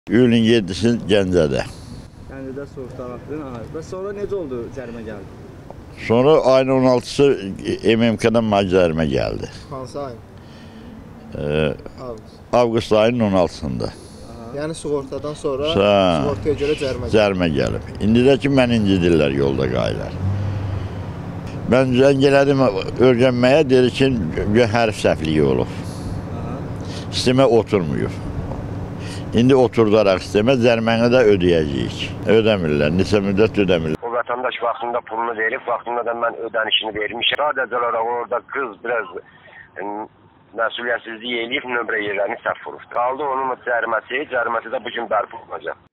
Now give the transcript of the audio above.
İyulun 7-si Gəncədə. Gəncədə soruşdun. Və sonra necə oldu cərimə gəldi? Sonra ayın 16-sı MMK-dan cərimə gəldi. Hansı ayın? Avqust ayının 16-sında. Yəni sığortadan sonra sığortaya görə cərimə gəlib. İndi də ki, mən incidirlər yolda qayılar. Mən zəng elədim öyrənməyə, dedi ki, hərf səhvliyi olub. Sistemə oturmuyor. İndi oturdaraq sistemə cəriməni də ödəyəcəyik. Ödəmirlər, neçə müddət ödəmirlər. O vətəndaş vaxtında pulunu verib, vaxtında da mən ödənişini vermişim. Sadəcə olaraq orada qız biraz məsuliyyətsizlik eləyib, nömrə yerlərini səhv vurub. Qaldı onun cəriməsi də bu gün bərpa olunacaq.